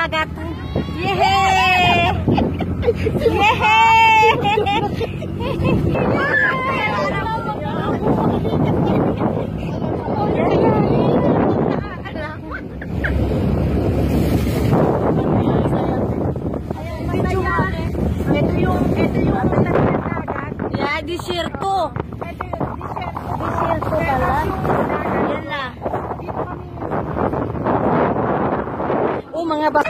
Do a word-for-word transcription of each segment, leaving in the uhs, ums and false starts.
dagat. Yehey! Yehey! Ito yung, ito yung ano na dagat. Yeah, di sirko. Di sirko pala. Yan na. Oh, mga bak...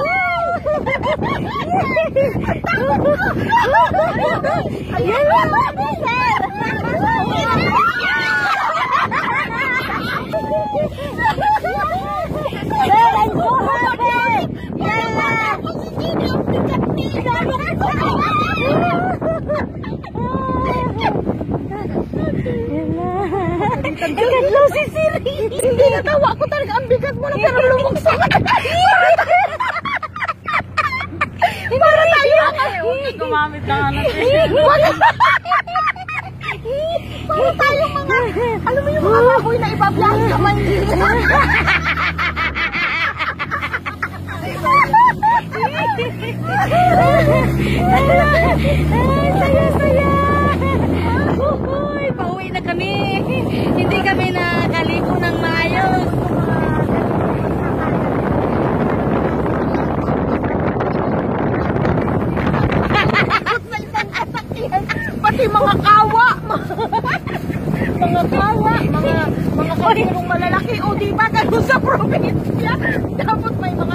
Yan na, sir! Sir, I'm so happy! Yan na! Ikatlo si Siri! Hindi natawa ko talaga. Ang bigat mo na pero lumuksa ka. Para tayo! Huwag gumamit ng ano. Para tayo mga... Alam mo yung mga kahoy na ibablast ka man. Saya-saya! Uy, pauwi na kami. Hindi kami nakaligo ng maayos. Pati mga kawa. Mga kawa. Mga mga kalirong malalaki. O diba ganun sa probinsya? Dapat may mga